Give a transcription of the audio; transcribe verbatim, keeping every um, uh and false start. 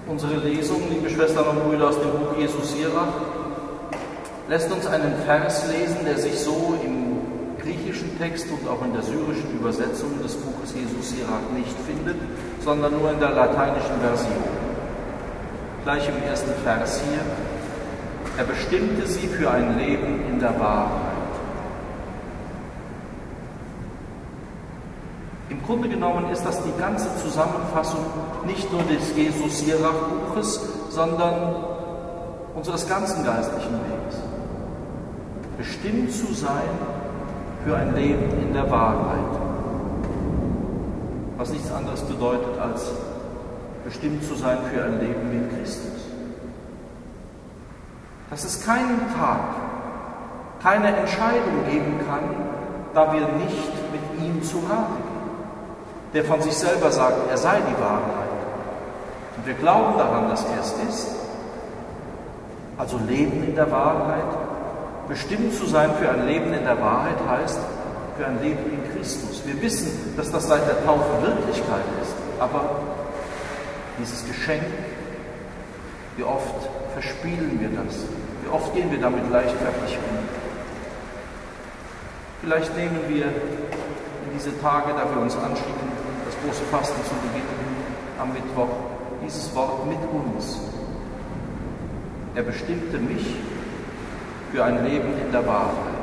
Unsere Lesung, liebe Schwestern und Brüder, aus dem Buch Jesus Sirach, lässt uns einen Vers lesen, der sich so im griechischen Text und auch in der syrischen Übersetzung des Buches Jesus Sirach nicht findet, sondern nur in der lateinischen Version. Gleich im ersten Vers hier: Er bestimmte sie für ein Leben in der Wahrheit. Im Grunde genommen ist das die ganze Zusammenfassung nicht nur des Jesus Sirach Buches, sondern unseres ganzen geistlichen Lebens. Bestimmt zu sein für ein Leben in der Wahrheit, was nichts anderes bedeutet als bestimmt zu sein für ein Leben mit Christus. Dass es keinen Tag, keine Entscheidung geben kann, da wir nicht mit ihm zu Rate gehen, der von sich selber sagt, er sei die Wahrheit. Und wir glauben daran, dass er es ist. Also Leben in der Wahrheit, bestimmt zu sein für ein Leben in der Wahrheit heißt, für ein Leben in Christus. Wir wissen, dass das seit der Taufe Wirklichkeit ist, aber dieses Geschenk, wie oft verspielen wir das? Wie oft gehen wir damit leichtfertig um? Vielleicht nehmen wir in diese Tage, da wir uns anschicken, das große Fasten zu beginnen, am Mittwoch, dieses Wort mit uns. Er bestimmte mich für ein Leben in der Wahrheit.